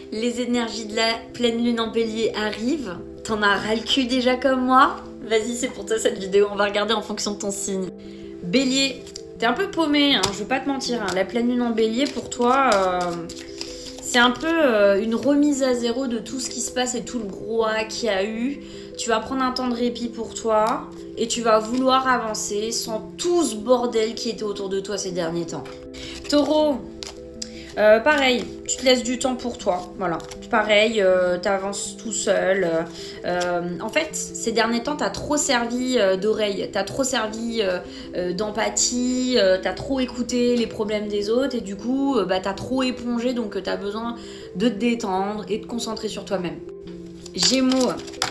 Les énergies de la pleine lune en bélier arrivent. T'en as ras le cul déjà comme moi? Vas-y, c'est pour toi cette vidéo, on va regarder en fonction de ton signe. Bélier, t'es un peu paumé, hein, je vais pas te mentir. Hein. La pleine lune en bélier, pour toi, c'est un peu une remise à zéro de tout ce qui se passe et tout le brouhaha qu'il y a eu. Tu vas prendre un temps de répit pour toi et tu vas vouloir avancer sans tout ce bordel qui était autour de toi ces derniers temps. Taureau, pareil, tu te laisses du temps pour toi, voilà. Pareil, t'avances tout seul. En fait, ces derniers temps, t'as trop servi d'oreille, t'as trop servi d'empathie, t'as trop écouté les problèmes des autres et du coup, t'as trop épongé, donc t'as besoin de te détendre et de te concentrer sur toi-même. Gémeaux.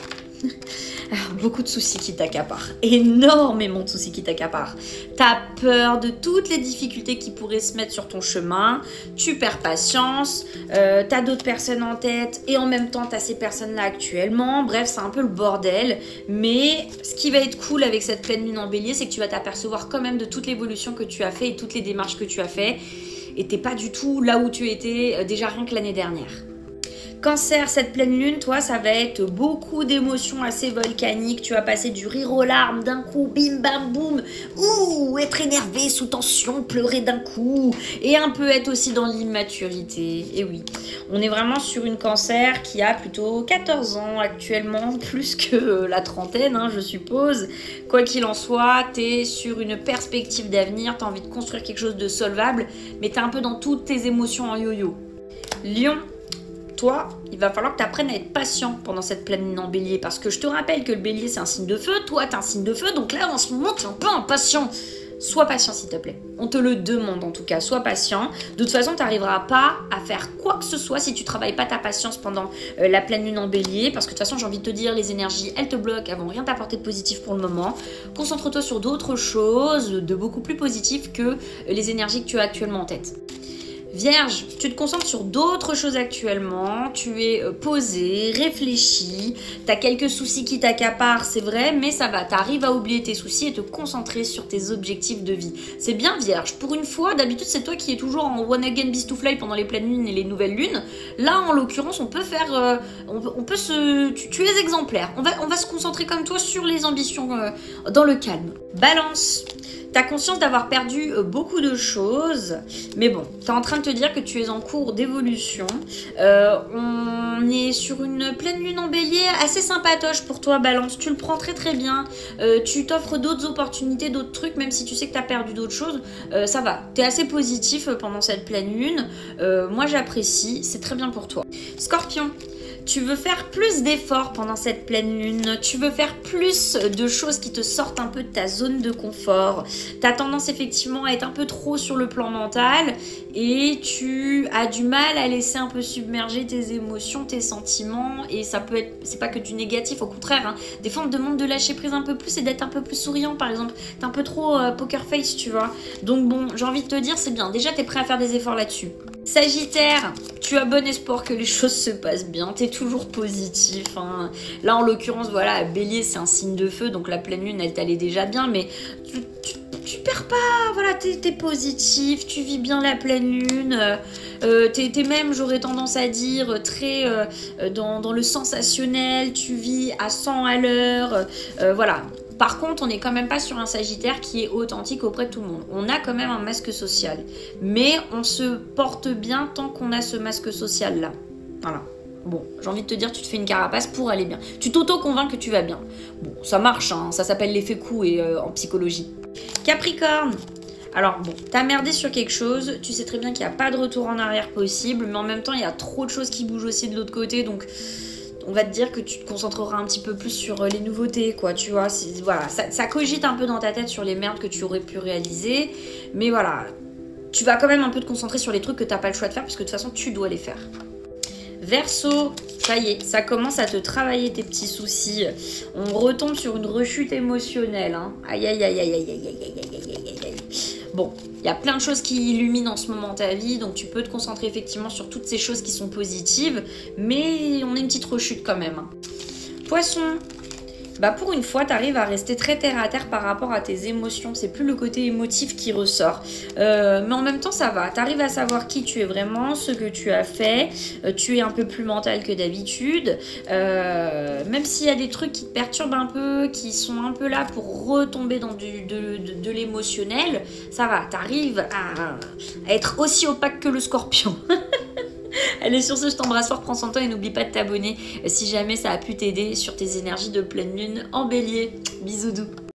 Beaucoup de soucis qui t'accaparent, énormément de soucis qui t'accaparent. T'as peur de toutes les difficultés qui pourraient se mettre sur ton chemin, tu perds patience, t'as d'autres personnes en tête et en même temps t'as ces personnes-là actuellement. Bref, c'est un peu le bordel, mais ce qui va être cool avec cette pleine lune en bélier, c'est que tu vas t'apercevoir quand même de toute l'évolution que tu as fait et toutes les démarches que tu as fait et t'es pas du tout là où tu étais déjà rien que l'année dernière. Cancer, cette pleine lune, toi, ça va être beaucoup d'émotions assez volcaniques. Tu vas passer du rire aux larmes d'un coup, bim bam boum. Ouh, être énervé, sous tension, pleurer d'un coup. Et un peu être aussi dans l'immaturité. Et oui, on est vraiment sur une Cancer qui a plutôt 14 ans actuellement, plus que la trentaine, hein, je suppose. Quoi qu'il en soit, t'es sur une perspective d'avenir, t'as envie de construire quelque chose de solvable, mais t'es un peu dans toutes tes émotions en yo-yo. Lion, toi, il va falloir que tu apprennes à être patient pendant cette pleine lune en bélier. Parce que je te rappelle que le bélier, c'est un signe de feu. Toi, t'es un signe de feu. Donc là, en ce moment, tu es un peu impatient. Sois patient, s'il te plaît. On te le demande, en tout cas. Sois patient. De toute façon, tu n'arriveras pas à faire quoi que ce soit si tu ne travailles pas ta patience pendant la pleine lune en bélier. Parce que de toute façon, j'ai envie de te dire, les énergies, elles te bloquent. Elles vont rien t'apporter de positif pour le moment. Concentre-toi sur d'autres choses, de beaucoup plus positives que les énergies que tu as actuellement en tête. Vierge, tu te concentres sur d'autres choses actuellement, tu es posé, réfléchi, tu as quelques soucis qui t'accaparent, c'est vrai, mais ça va, tu arrives à oublier tes soucis et te concentrer sur tes objectifs de vie. C'est bien Vierge, pour une fois, d'habitude c'est toi qui es toujours en one again beast to fly pendant les pleines lunes et les nouvelles lunes. Là, en l'occurrence, on peut faire, tu es exemplaire, on va se concentrer comme toi sur les ambitions dans le calme. Balance. Tu as conscience d'avoir perdu beaucoup de choses, mais bon, tu es en train de te dire que tu es en cours d'évolution. On est sur une pleine lune en bélier assez sympatoche pour toi, Balance. Tu le prends très très bien. Tu t'offres d'autres opportunités, d'autres trucs, même si tu sais que tu as perdu d'autres choses. Ça va, tu es assez positif pendant cette pleine lune. Moi, j'apprécie, c'est très bien pour toi. Scorpion. Tu veux faire plus d'efforts pendant cette pleine lune, tu veux faire plus de choses qui te sortent un peu de ta zone de confort. Tu as tendance effectivement à être un peu trop sur le plan mental et tu as du mal à laisser un peu submerger tes émotions, tes sentiments et ça peut être, c'est pas que du négatif, au contraire. Hein. Des fois on te demande de lâcher prise un peu plus et d'être un peu plus souriant par exemple. T'es un peu trop poker face, tu vois. Donc bon, j'ai envie de te dire, c'est bien. Déjà, t'es prêt à faire des efforts là-dessus. Sagittaire, tu as bon espoir que les choses se passent bien, t'es toujours positif. Hein. Là, en l'occurrence, voilà, Bélier, c'est un signe de feu, donc la pleine lune, elle t'allait déjà bien, mais tu perds pas, voilà, t'es positif, tu vis bien la pleine lune, t'es même, j'aurais tendance à dire, très dans le sensationnel, tu vis à 100 à l'heure, voilà. Par contre, on n'est quand même pas sur un Sagittaire qui est authentique auprès de tout le monde. On a quand même un masque social. Mais on se porte bien tant qu'on a ce masque social-là. Voilà. Bon, j'ai envie de te dire, tu te fais une carapace pour aller bien. Tu t'auto-convaincs que tu vas bien. Bon, ça marche, hein, ça s'appelle l'effet coup et en psychologie. Capricorne. Alors bon, t'as merdé sur quelque chose, tu sais très bien qu'il n'y a pas de retour en arrière possible, mais en même temps, il y a trop de choses qui bougent aussi de l'autre côté, donc on va te dire que tu te concentreras un petit peu plus sur les nouveautés, quoi, tu vois. Voilà, ça cogite un peu dans ta tête sur les merdes que tu aurais pu réaliser, mais voilà, tu vas quand même un peu te concentrer sur les trucs que t'as pas le choix de faire, parce que de toute façon, tu dois les faire. Verseau, ça y est, ça commence à te travailler tes petits soucis. On retombe sur une rechute émotionnelle, hein. Aïe, aïe, aïe, aïe, aïe, aïe, aïe, aïe, aïe, aïe, aïe. Bon, il y a plein de choses qui illuminent en ce moment ta vie, donc tu peux te concentrer effectivement sur toutes ces choses qui sont positives, mais on a une petite rechute quand même. Poisson, bah pour une fois, tu arrives à rester très terre à terre par rapport à tes émotions. C'est plus le côté émotif qui ressort. Mais en même temps, ça va. Tu arrives à savoir qui tu es vraiment, ce que tu as fait. Tu es un peu plus mental que d'habitude. Même s'il y a des trucs qui te perturbent un peu, qui sont un peu là pour retomber dans de l'émotionnel, ça va. Tu arrives à être aussi opaque que le scorpion. Allez, sur ce, je t'embrasse fort, prends soin de toi et n'oublie pas de t'abonner si jamais ça a pu t'aider sur tes énergies de pleine lune en bélier. Bisous doux.